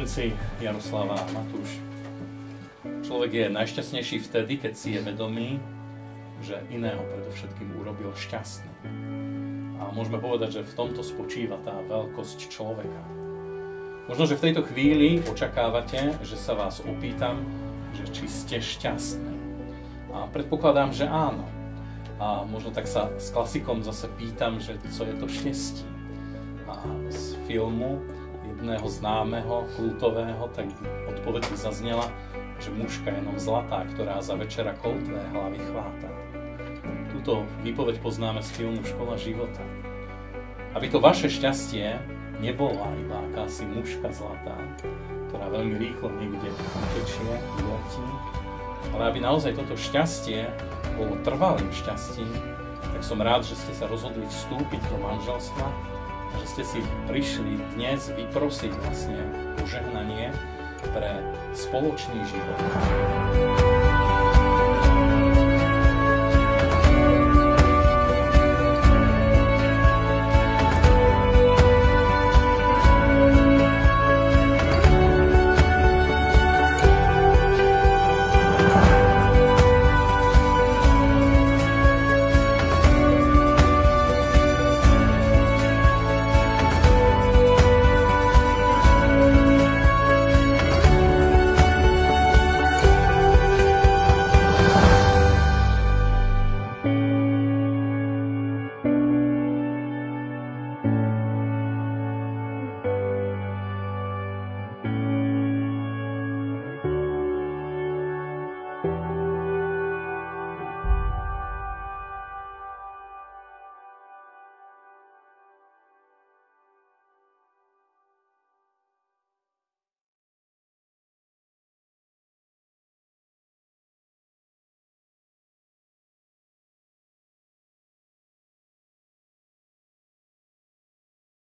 Milosrdenci Jaroslava a Matúš, človek je najšťastnejší vtedy, keď si je vedomý, že iného predovšetkým urobil šťastný. A môžeme povedať, že v tomto spočíva tá veľkosť človeka. Možno, že v tejto chvíli očakávate, že sa vás opýtam, že či ste šťastní. A predpokladám, že áno. A možno tak sa s klasikom zase pýtam, že co je to šťastie. A z filmu jedného známeho, kultového, tak odpoveď by zaznela, že mužka je jenom zlatá, ktorá za večera koltvé hlavy chváta. Túto výpoveď poznáme z filmu Škola života. Aby to vaše šťastie nebola iba akási mužka zlatá, ktorá veľmi rýchlo niekde utečie, uletí, ale aby naozaj toto šťastie bolo trvalým šťastím, tak som rád, že ste sa rozhodli vstúpiť do manželstva a že ste si prišli dnes vyprosiť vlastne požehnanie pre spoločný život.